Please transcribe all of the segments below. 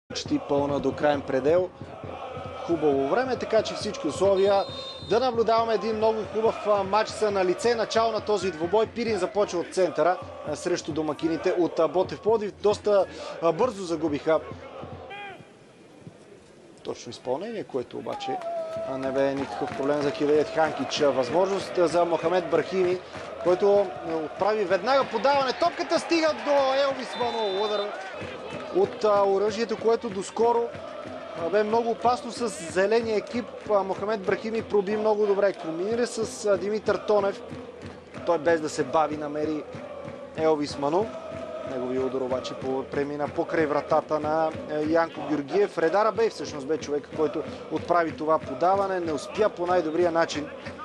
Почти пълна до крайен предел. Хубаво време, така че всички условия да наблюдаваме един много хубав матч са на лице. Начало на този двубой. Пирин започва от центъра срещу домакините от Ботев Пловдив. Доста бързо загубиха точно изпълнение, което обаче не бе никакъв проблем за Хидеят Ханкич. Възможност за Мохамед Брахими, който отправи веднага подаване. Топката стига до Елвис Мано. Удар от оръжието, което доскоро бе много опасно с зеления екип. Мохамед Брахими проби много добре. Комбинира с Димитър Тонев. Той без да се бави намери Елвис Мано. Неговия удар обаче премина покрай вратата на Янко Георгиев. Редар Бей всъщност бе човек, който отправи това подаване. Не успя по най-добрия начин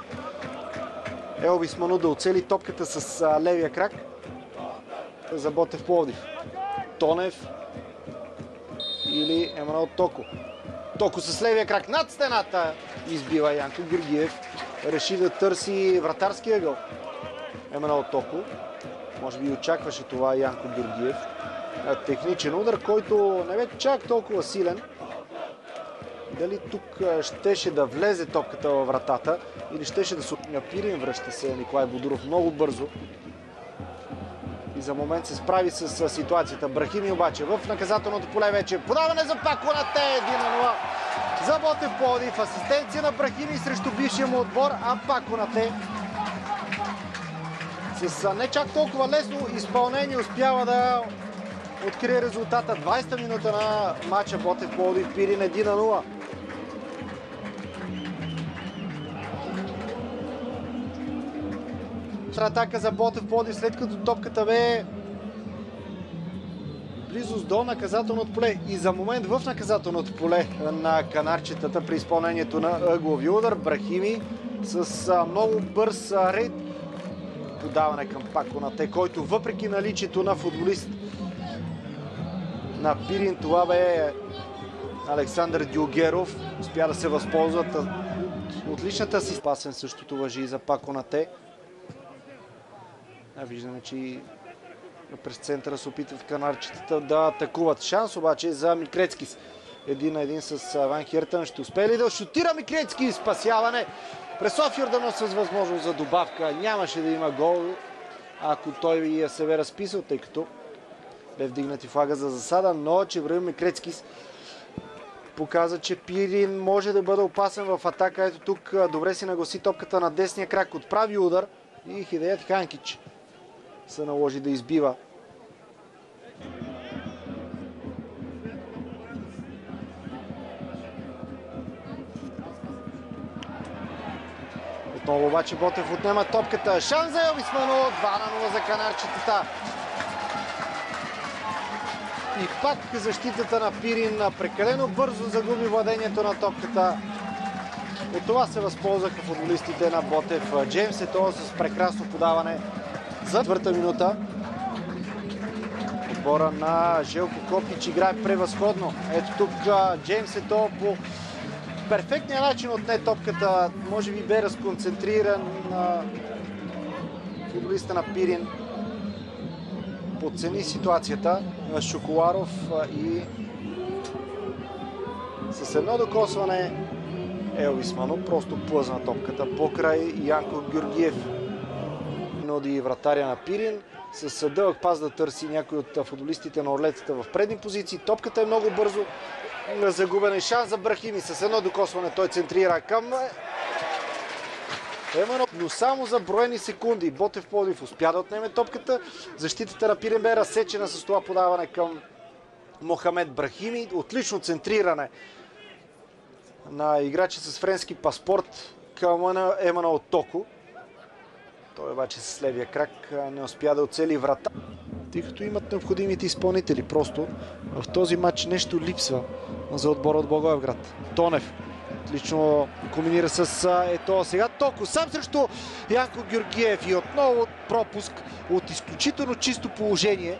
Елвис Мано да оцели топката с левия крак за Ботев Пловдив. Тонев или Емануел Токо. Токо с левия крак над стената избива Янко Георгиев. Реши да търси вратарския гол. Емануел Токо. Може би очакваше това Янко Георгиев. Техничен удар, който не бе чак толкова силен. Дали тук щеше да влезе топката във вратата или щеше да се Пирин, връща се Николай Бодуров много бързо. И за момент се справи с ситуацията. Брахими обаче в наказателното поле вече. Подаване за Пако Конате, 1-0 за Ботев Пловдив. Асистенция на Брахими срещу бившия му отбор, а Пако Конате с не чак толкова лесно изпълнение успява да открие резултата. 20-та минута на матча Ботев Пловдив, Пирин 1-0. Атака за Ботев Пловдив, след като топката бе близост до наказателното поле. И за момент в наказателното поле на канарчетата при изпълнението на ъглови удар. Брахими с много бърз рейд. Подаване към Пако Конате, който въпреки наличието на футболист на Пирин, това бе Александър Дюгеров, успя да се възползват от отличната си. Пасен същото важи и за Пако Конате. Виждаме, че през центъра се опитват канарчетата да атакуват. Шанс обаче за Микрецкис. 1-1 с Ван Хертън. Ще успее ли да шутира Микрецки? Спасяване през София Йорданов с възможност за добавка. Нямаше да има гол, ако той я се бе разписал, тъй като бе вдигнати флага за засада, но Чебраил Микрецкис показа, че Пирин може да бъде опасен в атака. Ето тук добре си нагласи топката на десния крак, отправи удар и Хидеят Ханкич се наложи да избива. Отново обаче Ботев отнема топката. Шанс за Елвис Мано. 2-0 за канарчетата. И пак защитата на Пирин прекалено бързо загуби владението на топката. От това се възползваха футболистите на Ботев. Джеймс Ето с прекрасно подаване за 4-та минута. Отбора на Желко Копич играе превъзходно. Ето тук Джеймс Ето по перфектния начин отне топката. Може би бе разконцентриран на футболиста на Пирин. Подцени ситуацията на Шоколаров и с едно докосване Елвис Мано просто плъзна топката покрай Янко Георгиев. Ноди вратаря на Пирин с дълъг пас да търси някой от футболистите на Орлецата в предни позиции. Топката е много бързо загубен шанс за Брахими. С едно докосване той центрира към Емано, но само за броени секунди. Ботев Пловдив успя да отнеме топката. Защитата на Пирин бе разсечена с това подаване към Мохамед Брахими. Отлично центриране на играчи с френски паспорт към Емануел Токо. Той обаче с левия крак не успя да оцели врата, тъй като имат необходимите изпълнители. Просто в този матч нещо липсва за отбора от Благоевград. Тонев отлично комбинира с Ето. Сега Токо сам срещу Янко Георгиев и отново пропуск от изключително чисто положение.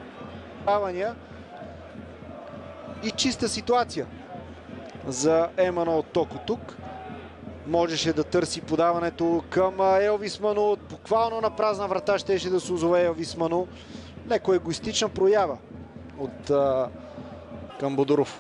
И чиста ситуация за Емануел Токо тук. Можеше да търси подаването към Елвис Мано. Буквално на празна врата щеше да се озове Елвис Мано. Леко егоистична проява от към Бодуров.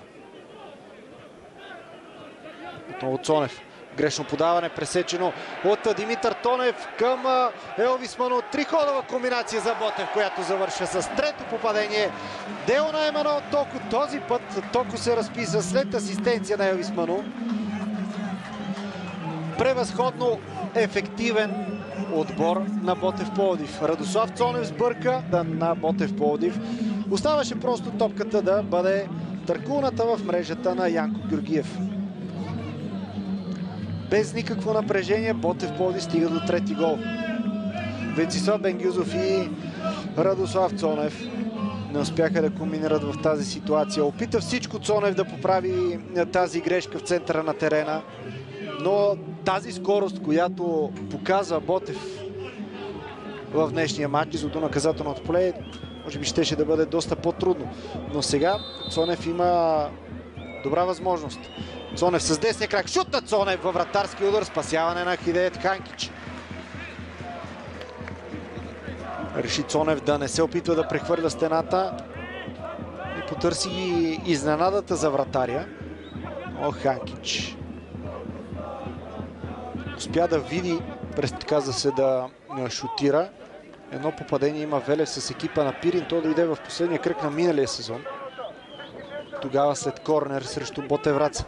Отново Цонев. Грешно подаване, пресечено от Димитър Тонев към Елвис Ману. Триходова комбинация за Ботев, която завършва с трето попадение. Дело на Емануел Токо. Този път Токо се разписа след асистенция на Елвис Ману. Превъзходно ефективен отбор на Ботев Пловдив. Радослав Цонев сбърка на Ботев Пловдив. Оставаше просто топката да бъде търкулната в мрежата на Янко Георгиев. Без никакво напрежение Ботев Пловдив стига до трети гол. Венцислав Бенгюзов и Радослав Цонев не успяха да комбинират в тази ситуация. Опита всичко Цонев да поправи тази грешка в центъра на терена, но тази скорост, която показва Ботев в днешния матч до наказателното поле, може би щеше да бъде доста по-трудно. Но сега Цонев има добра възможност. Цонев с десния крак. Шут на Цонев във вратарски удар. Спасяване на Хидеет Ханкич. Реши Цонев да не се опитва да прехвърля стената и потърси изненадата за вратаря. О, Ханкич успя да види, каза се, да шутира. Едно попадение има Велев с екипа на Пирин. Той дойде в последния кръг на миналия сезон. Тогава след корнер срещу Ботев Враца.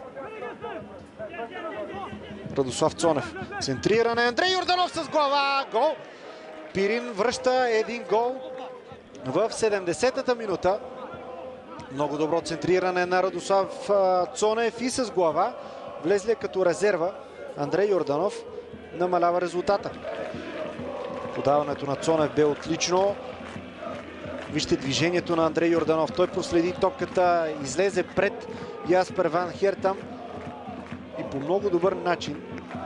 Радослав Цонев. Центриране. Андрей Йорданов с глава. Гол. Пирин връща един гол в 70-та минута. Много добро центриране на Радослав Цонев и с глава. Влезли като резерва Андрей Йорданов намалява резултата. Подаването на Цонев бе отлично. Вижте движението на Андрей Йорданов. Той проследи топката, излезе пред Яспер Ван Хертам и по много добър начин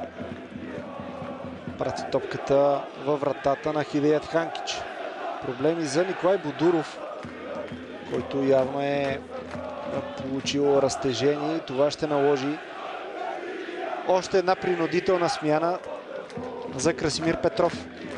прати топката във вратата на Хидеет Ханкич. Проблеми за Николай Бодуров, който явно е получил разтежение и това ще наложи още една принудителна смяна за Красимир Петров.